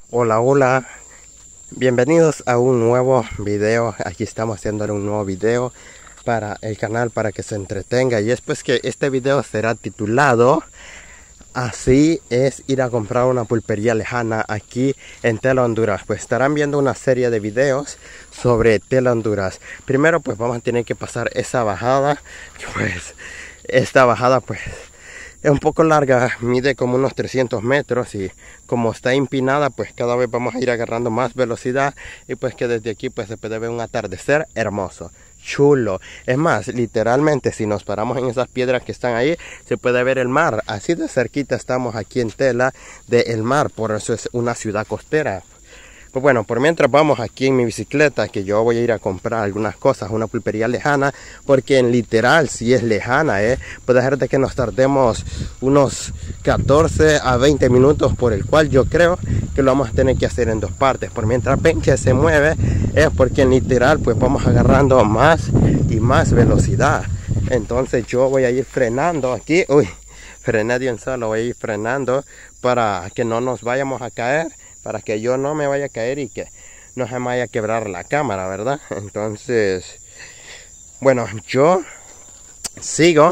Hola, hola, bienvenidos a un nuevo video. Aquí estamos haciendo un nuevo video para el canal para que se entretenga. Y es pues que este video será titulado Así es ir a comprar una pulpería lejana aquí en Tela, Honduras. Pues estarán viendo una serie de videos sobre Tela, Honduras. Primero pues vamos a tener que pasar esa bajada. Pues esta bajada pues es un poco larga, mide como unos 300 metros y como está empinada pues cada vez vamos a ir agarrando más velocidad y pues que desde aquí pues se puede ver un atardecer hermoso, chulo. Es más, literalmente si nos paramos en esas piedras que están ahí se puede ver el mar. Así de cerquita estamos aquí en Tela del mar, por eso es una ciudad costera. Pues bueno, por mientras vamos aquí en mi bicicleta, que yo voy a ir a comprar algunas cosas, una pulpería lejana, porque en literal si es lejana, puede ser de que nos tardemos unos 14 a 20 minutos, por el cual yo creo que lo vamos a tener que hacer en dos partes. Por mientras Benche se mueve, es porque en literal pues vamos agarrando más y más velocidad. Entonces yo voy a ir frenando aquí, frené de un solo, voy a ir frenando para que no nos vayamos a caer, para que yo no me vaya a caer y que no se me vaya a quebrar la cámara, ¿verdad? Entonces, bueno, yo sigo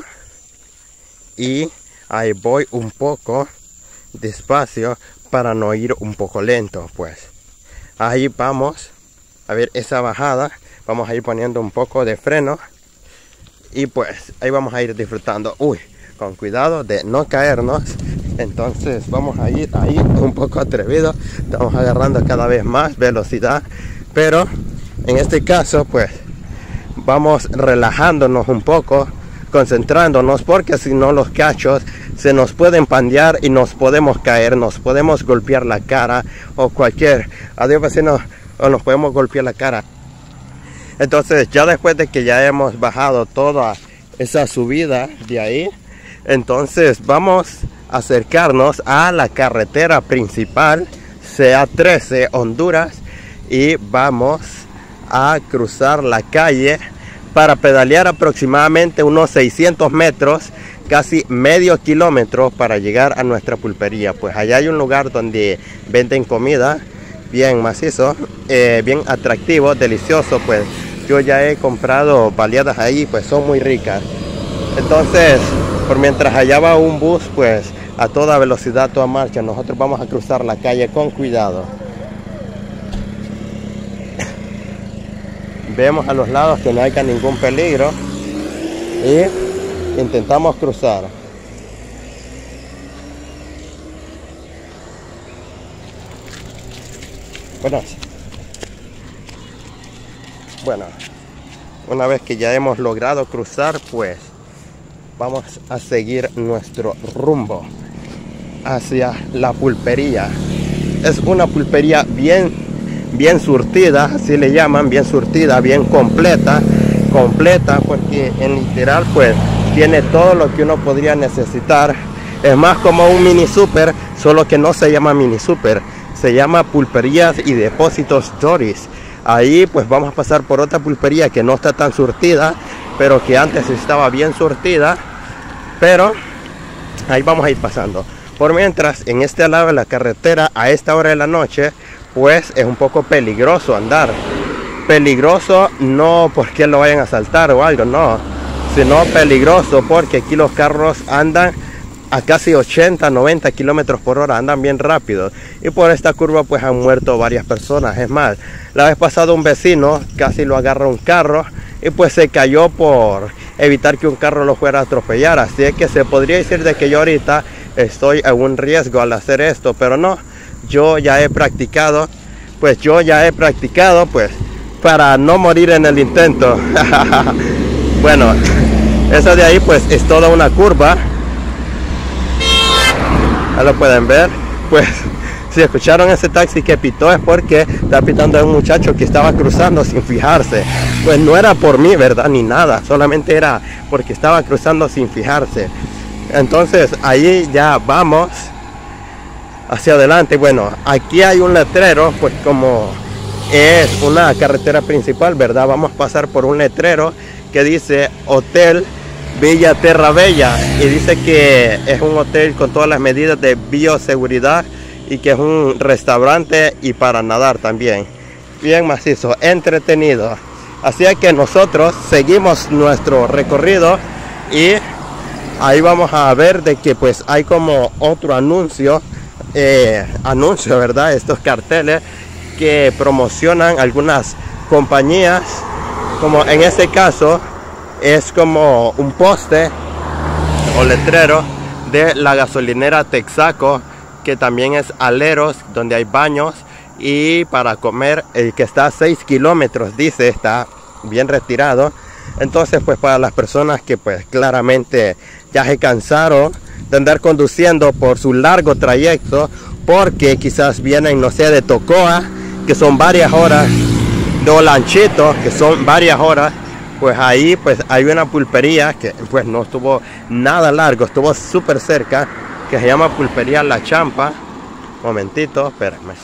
y ahí voy un poco despacio para no ir un poco lento, pues. Ahí vamos a ver esa bajada, vamos a ir poniendo un poco de freno y pues ahí vamos a ir disfrutando, con cuidado de no caernos. Entonces vamos a ir ahí un poco atrevido, estamos agarrando cada vez más velocidad, pero en este caso pues vamos relajándonos un poco, concentrándonos, porque si no los cachos se nos pueden pandear y nos podemos caer, nos podemos golpear la cara o cualquier, adiós vecino, o nos podemos golpear la cara. Entonces ya después de que ya hemos bajado toda esa subida de ahí, entonces vamos a acercarnos a la carretera principal CA13 Honduras y vamos a cruzar la calle para pedalear aproximadamente unos 600 metros, casi medio kilómetro para llegar a nuestra pulpería. Pues allá hay un lugar donde venden comida bien macizo, bien atractivo, delicioso. Pues yo ya he comprado baleadas ahí, pues son muy ricas. Entonces, por mientras allá va un bus, pues a toda velocidad, toda marcha, nosotros vamos a cruzar la calle con cuidado. Vemos a los lados que no haya ningún peligro y intentamos cruzar. Bueno, una vez que ya hemos logrado cruzar, pues vamos a seguir nuestro rumbo hacia la pulpería. Es una pulpería bien surtida, así le llaman, bien surtida, bien completa, porque en literal pues tiene todo lo que uno podría necesitar. Es más como un mini super, solo que no se llama mini super, se llama Pulperías y Depósitos Doris. Ahí pues vamos a pasar por otra pulpería que no está tan surtida, pero que antes estaba bien surtida, pero ahí vamos a ir pasando. Por mientras, en este lado de la carretera, a esta hora de la noche, pues es un poco peligroso andar. Peligroso no porque lo vayan a asaltar o algo, no, sino peligroso porque aquí los carros andan a casi 80, 90 kilómetros por hora, andan bien rápido. Y por esta curva pues han muerto varias personas. Es más, la vez pasada un vecino casi lo agarra un carro y pues se cayó por evitar que un carro lo fuera a atropellar. Así es que se podría decir de que yo ahorita estoy en un riesgo al hacer esto, pero no, yo ya he practicado pues para no morir en el intento. Bueno, eso de ahí pues es toda una curva. Ya lo pueden ver. Pues si escucharon ese taxi que pitó es porque está pitando a un muchacho que estaba cruzando sin fijarse. Pues no era por mí, ¿verdad? Ni nada, solamente era porque estaba cruzando sin fijarse. Entonces ahí ya vamos hacia adelante. Bueno, aquí hay un letrero, pues como es una carretera principal, ¿verdad? Vamos a pasar por un letrero que dice Hotel Villa Terra Bella y dice que es un hotel con todas las medidas de bioseguridad y que es un restaurante y para nadar también. Bien macizo, entretenido. Así es que nosotros seguimos nuestro recorrido y ahí vamos a ver de que pues hay como otro anuncio, ¿verdad? Estos carteles que promocionan algunas compañías, como en este caso es como un poste o letrero de la gasolinera Texaco, que también es Aleros, donde hay baños y para comer, el que está a 6 kilómetros, dice, está bien retirado. Entonces pues para las personas que pues claramente ya se cansaron de andar conduciendo por su largo trayecto, porque quizás vienen, no sé, de Tocoa, que son varias horas, de Olanchito, que son varias horas, pues ahí pues hay una pulpería que pues no estuvo nada largo, estuvo súper cerca, que se llama Pulpería La Champa. Momentito, espérame,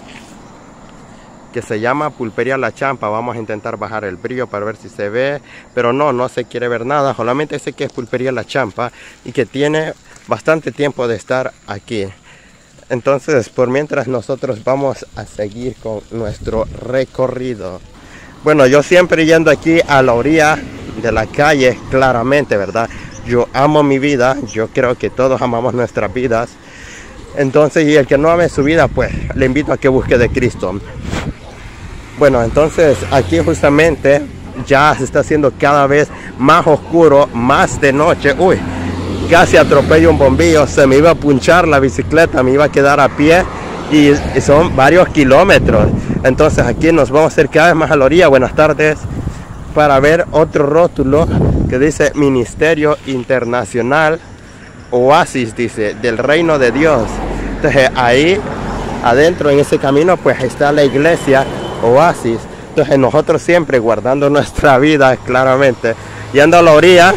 que se llama Pulpería La Champa. Vamos a intentar bajar el brillo para ver si se ve, pero no se quiere ver nada. Solamente sé que es Pulpería La Champa y que tiene bastante tiempo de estar aquí. Entonces, por mientras nosotros vamos a seguir con nuestro recorrido. Bueno, yo siempre yendo aquí a la orilla de la calle, claramente, ¿verdad? Yo amo mi vida, yo creo que todos amamos nuestras vidas. Entonces, y el que no ame su vida, pues le invito a que busque de Cristo. Bueno, entonces aquí justamente ya se está haciendo cada vez más oscuro, más de noche. Uy, casi atropello un bombillo, se me iba a punchar la bicicleta, me iba a quedar a pie y son varios kilómetros. Entonces aquí nos vamos a hacer cada vez más a la orilla. Buenas tardes, para ver otro rótulo que dice Ministerio Internacional Oasis, dice, del Reino de Dios. Entonces ahí adentro en ese camino pues está la iglesia Oasis. Entonces nosotros siempre guardando nuestra vida claramente, yendo a la orilla,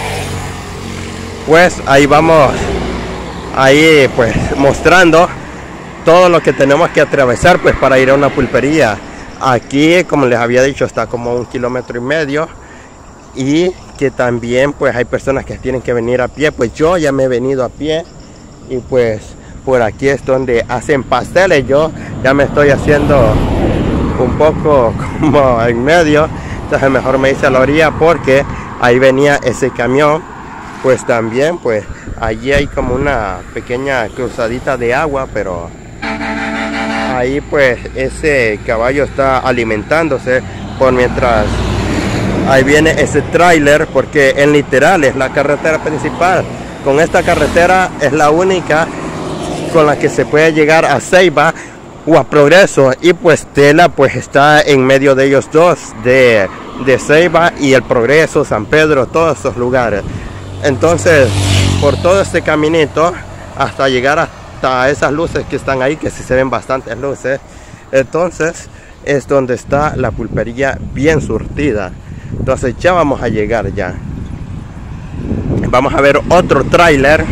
pues ahí vamos, ahí pues mostrando todo lo que tenemos que atravesar pues para ir a una pulpería. Aquí, como les había dicho, está como 1,5 kilómetros y que también pues hay personas que tienen que venir a pie. Pues yo ya me he venido a pie y pues por aquí es donde hacen pasteles. Yo ya me estoy haciendo un poco como en medio, entonces mejor me hice a la orilla porque ahí venía ese camión. Pues también pues allí hay como una pequeña cruzadita de agua, pero ahí pues ese caballo está alimentándose por mientras ahí viene ese tráiler, porque en literal es la carretera principal. Con esta carretera es la única con la que se puede llegar a Ceiba o a Progreso, y pues Tela pues está en medio de ellos dos, de Ceiba y el Progreso, San Pedro, todos esos lugares. Entonces por todo este caminito hasta llegar hasta esas luces que están ahí, que sí se ven bastantes luces, entonces es donde está la pulpería bien surtida. Entonces ya vamos a llegar ya. Vamos a ver otro tráiler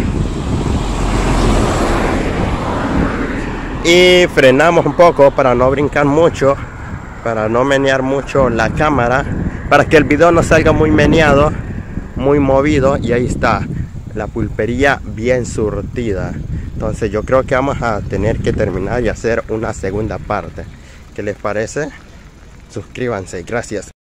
y frenamos un poco para no brincar mucho, para no menear mucho la cámara, para que el video no salga muy meneado, muy movido. Y ahí está la pulpería bien surtida. Entonces yo creo que vamos a tener que terminar y hacer una segunda parte. ¿Qué les parece? Suscríbanse, gracias.